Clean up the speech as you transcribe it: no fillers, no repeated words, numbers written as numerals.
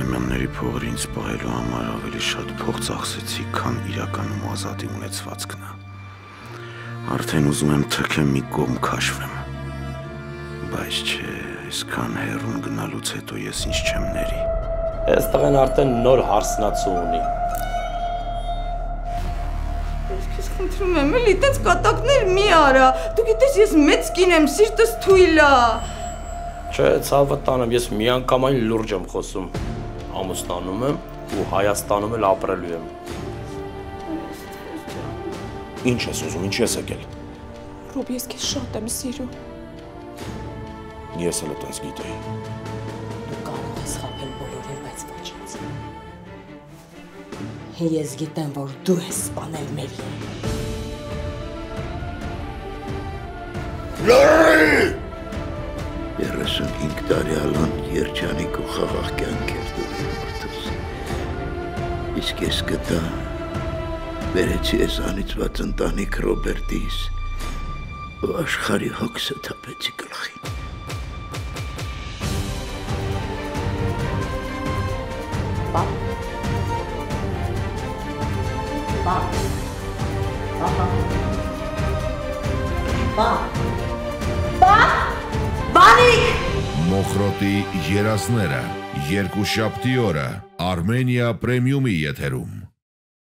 Արամյանների փողը ինձ պահելու համար ավելի շատ փող ծախսեցի, քան իրականում Ազատի ունեցվածքն է։ Արդեն ուզում եմ թքեմ մի կողմ քաշվեմ։ Բայց չէ, այսքան հեռուն գնալուց հետո ես ինձ չեմ ների։ Այս տղեն արդեն նոր հարսնացու ունի։ Ես խնդրում եմ, էլի տենց կատակներ մի արա։ Դու գիտես, ես մեծ կին եմ, սիրտս թույլ է։ Չէ, ցավը տանեմ, ես միանգամայն լուրջ եմ խոսում։ Ամուսնանում եմ ու Հայաստանում էլ ապրելու եմ։ Ինչ ես ուզում, ինչ ես եկել։ Ռոբ, ես քեզ շատ եմ սիրում։ Ես էլ այդպես գիտեի։ Դու կարող ես խաբել բոլորին, բայց ոչ ինձ։ Ես գիտեմ, որ դու ես սպանել Մերիին։ Լռի! 35 տարի ալան երջանիկ ու խաղաղ կյանք էր դուրի մարդուս։ Իսկ ես գտա, վերեցի ես անիծված ընտանիք Ռոբերտիս ու աշխարհի հոգսը թափեցի գլխին։ Մոխրոտի երազները երկուշաբթի օրը Armenia Premium-ի եթերում։